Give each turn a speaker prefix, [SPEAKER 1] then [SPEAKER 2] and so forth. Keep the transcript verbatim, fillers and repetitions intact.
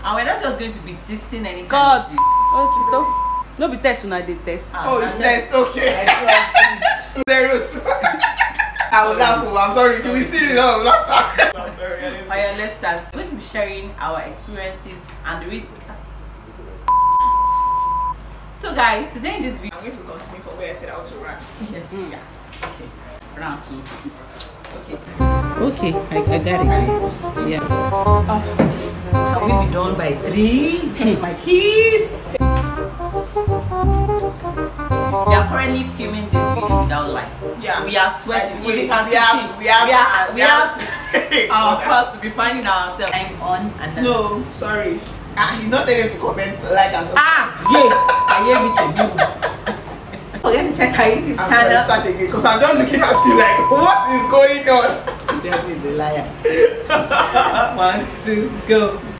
[SPEAKER 1] And we're not just going to be gisting any
[SPEAKER 2] God.
[SPEAKER 1] kind of gist.
[SPEAKER 2] Oh, no be test when I did test.
[SPEAKER 3] Oh, it's test. Okay. Zero two. I will laugh. I'm sorry. Do we see it? No, laughter. I'm sorry.
[SPEAKER 1] Fire, let's start. We're going to be sharing our experiences and the reason. So guys, today in this video,
[SPEAKER 3] I'm going to continue from where I said I was to rant.
[SPEAKER 1] yes,
[SPEAKER 3] Mm.
[SPEAKER 1] yeah, okay, round two, okay.
[SPEAKER 2] Okay, I, I got it. Yeah.
[SPEAKER 1] Oh, can we be done by three? My kids. We are currently filming this video without lights.
[SPEAKER 3] Yeah.
[SPEAKER 1] We are sweating.
[SPEAKER 3] Like,
[SPEAKER 1] If you
[SPEAKER 3] we-
[SPEAKER 1] can
[SPEAKER 3] we
[SPEAKER 1] see,
[SPEAKER 3] have- we have-
[SPEAKER 1] we have, we
[SPEAKER 3] we
[SPEAKER 1] have,
[SPEAKER 3] have-
[SPEAKER 1] our cars to be finding ourselves. I'm on and then
[SPEAKER 3] No, sorry. Ah, he's not telling him to comment like us.
[SPEAKER 1] ah yeah, I hear me to you. Don't forget to check our YouTube
[SPEAKER 3] I'm
[SPEAKER 1] channel.
[SPEAKER 3] sorry, start again because I'm just looking at you like, what is going on? The devil is a liar.
[SPEAKER 1] One, two, go.